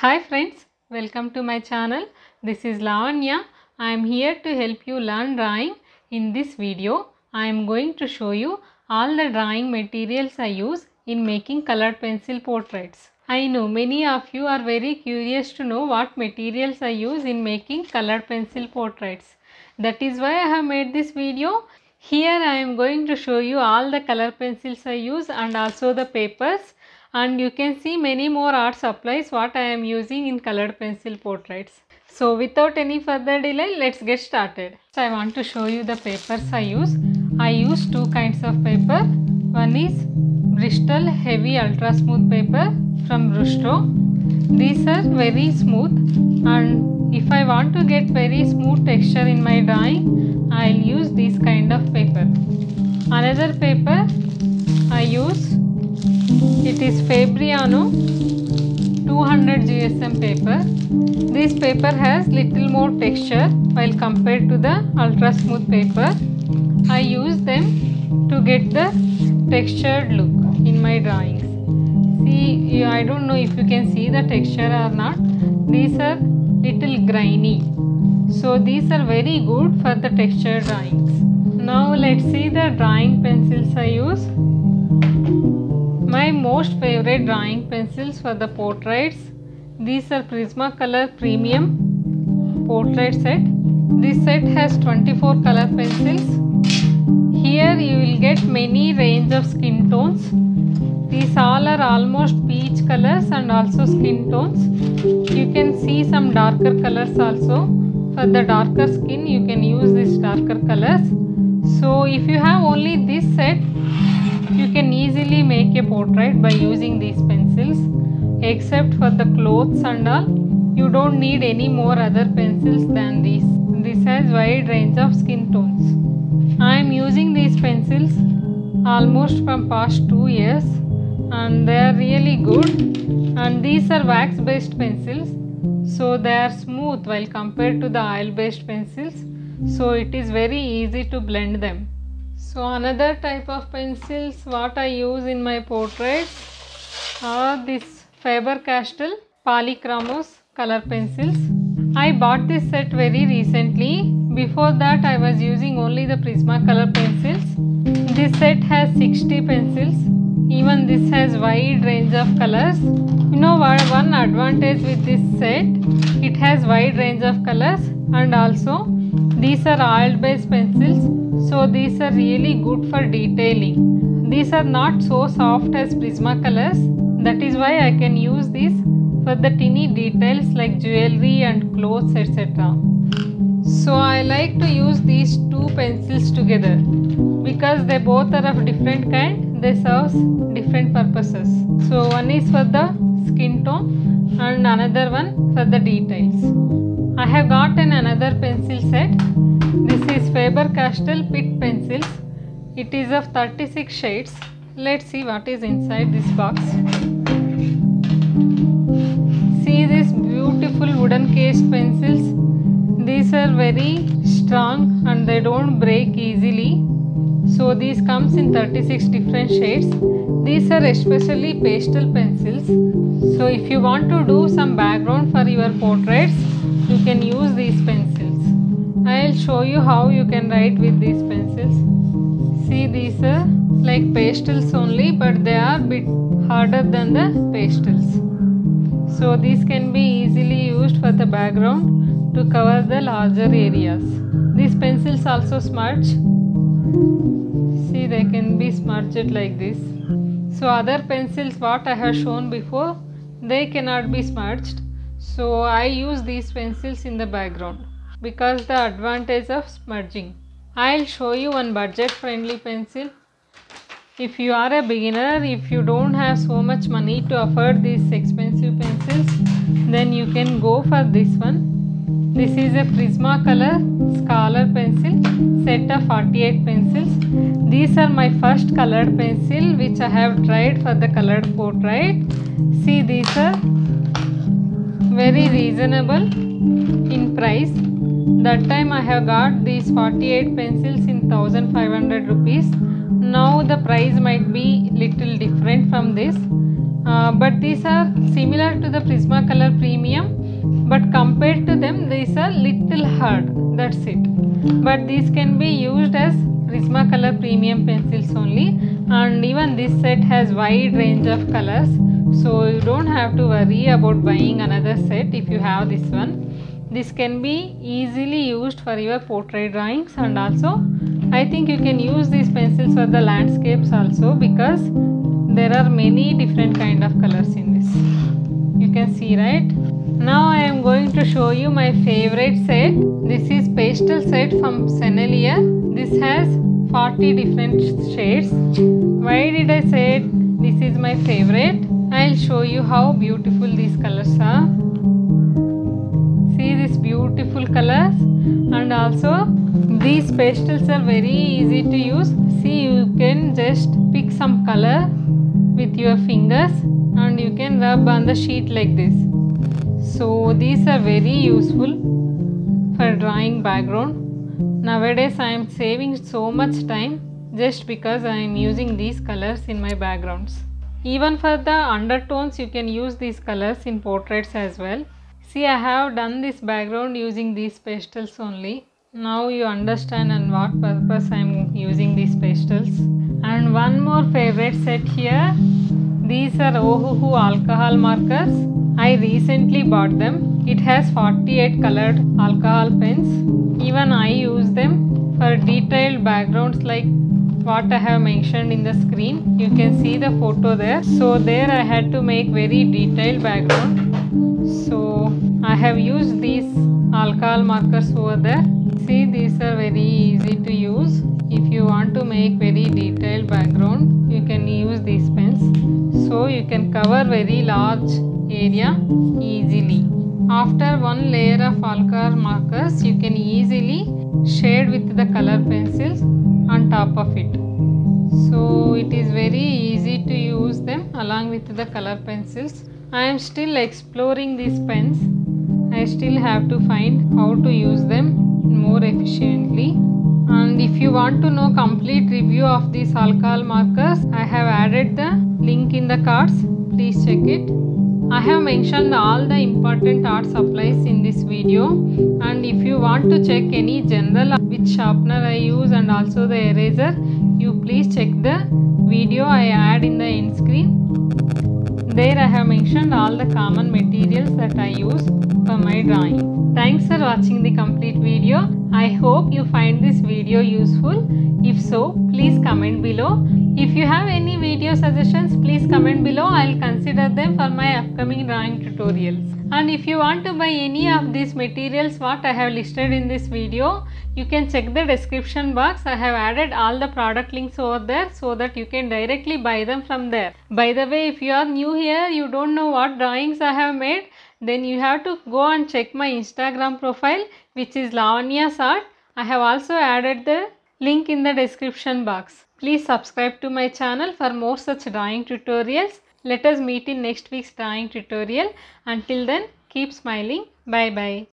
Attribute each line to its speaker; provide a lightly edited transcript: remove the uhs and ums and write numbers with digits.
Speaker 1: Hi friends, welcome to my channel. This is Lavanya. I am here to help you learn drawing. In this video, I am going to show you all the drawing materials I use in making colored pencil portraits. I know many of you are very curious to know what materials I use in making colored pencil portraits. That is why I have made this video. Here I am going to show you all the color pencils I use and also the papers, and you can see many more art supplies what I am using in colored pencil portraits. So without any further delay, let's get started. So I want to show you the papers I use. I use two kinds of paper. One is Bristol heavy ultra smooth paper from Rusto. These are very smooth, and if I want to get very smooth texture in my drawing, I'll use this kind of paper. Another paper I use, it is Fabriano 200 GSM paper. This paper has little more texture while compared to the ultra smooth paper. I use them to get the textured look in my drawings. See, I don't know if you can see the texture or not. These are little grainy. So these are very good for the texture drawings. Now let's see the drawing pencils I use. My most favorite drawing pencils for the portraits. These are Prismacolor Premium portrait set. This set has 24 color pencils. Here you will get many range of skin tones. These all are almost peach colors and also skin tones. You can see some darker colors also. For the darker skin you can use these darker colors. So if you have only this set, you can easily make a portrait by using these pencils. Except for the clothes and all, you don't need any more other pencils than these. This has wide range of skin tones. I am using these pencils almost from past 2 years, and they are really good, and these are wax based pencils, so they are smooth while compared to the oil based pencils, so it is very easy to blend them. So another type of pencils what I use in my portraits are this Faber-Castell Polychromos color pencils. I bought this set very recently. Before that I was using only the Prismacolor pencils. This set has 60 pencils. Even this has wide range of colors. You know what, one advantage with this set, it has wide range of colors, and also these are oil based pencils, so these are really good for detailing. These are not so soft as Prismacolors, that is why I can use these for the teeny details like jewelry and clothes, etc. So I like to use these two pencils together because they both are of different kind, they serve different purposes. So one is for the skin tone and another one for the details. I have gotten another pencil set. This is Faber-Castell Pitt pencils. It is of 36 shades. Let's see what is inside this box. See these beautiful wooden cased pencils. These are very strong and they don't break easily. So these comes in 36 different shades. These are especially pastel pencils. So if you want to do some background for your portraits, you can use these pencils. I'll show you how you can write with these pencils. See, these are like pastels only, but they are a bit harder than the pastels. So these can be easily used for the background to cover the larger areas. These pencils also smudge. See, they can be smudged like this. So other pencils what I have shown before, they cannot be smudged. So I use these pencils in the background because the advantage of smudging. I'll show you one budget friendly pencil. If you are a beginner, if you don't have so much money to afford these expensive pencils, then you can go for this one. This is a Prismacolor Scholar pencil, set of 48 pencils. These are my first colored pencil which I have tried for the colored portrait. See, these are very reasonable in price. That time I have got these 48 pencils in 1500 rupees. Now the price might be little different from this. but these are similar to the Prismacolor Premium, but compared to them these are little hard, that's it. But these can be used as Prismacolor Premium pencils only, and even this set has wide range of colors, so you don't have to worry about buying another set if you have this one. This can be easily used for your portrait drawings, and also I think you can use these pencils for the landscapes also, because there are many different kind of colors in this. You can see, right? Now I am going to show you my favorite set. This is pastel set from Sennelier. This has 40 different shades. Why did I say this is my favorite? I'll show you how beautiful these colors are. See these beautiful colors, and also these pastels are very easy to use. See, you can just pick some color with your fingers and you can rub on the sheet like this. So these are very useful for drawing background. Nowadays I am saving so much time just because I am using these colors in my backgrounds. Even for the undertones you can use these colors in portraits as well. See, I have done this background using these pastels only. Now you understand on what purpose I am using these pastels. And one more favorite set here. These are Ohuhu alcohol markers. I recently bought them. It has 48 colored alcohol pens. Even I use them for detailed backgrounds like what I have mentioned in the screen. You can see the photo there. So there I had to make very detailed background. So I have used these alcohol markers over there. See, these are very easy to use. If you want to make very detailed background, you can use these pens. So you can cover very large area easily. After one layer of alcohol markers, you can easily shade with the color pencils on top of it. So it is very easy to use them along with the color pencils. I am still exploring these pens. I still have to find how to use them more efficiently. And if you want to know complete review of these alcohol markers, I have added the link in the cards. Please check it. I have mentioned all the important art supplies in this video, and if you want to check any general which sharpener I use and also the eraser, you please check the video I add in the end screen. There I have mentioned all the common materials that I use for my drawing. Thanks for watching the complete video. I hope you find this video useful. If so, please comment below. If you have any video suggestions, please comment below. I'll consider them for my upcoming drawing tutorials. And if you want to buy any of these materials what I have listed in this video, you can check the description box. I have added all the product links over there so that you can directly buy them from there. By the way, if you are new here, you don't know what drawings I have made, then you have to go and check my Instagram profile, which is Lavanya's Art. I have also added the link in the description box. Please subscribe to my channel for more such drawing tutorials. Let us meet in next week's drawing tutorial. Until then, keep smiling. Bye bye.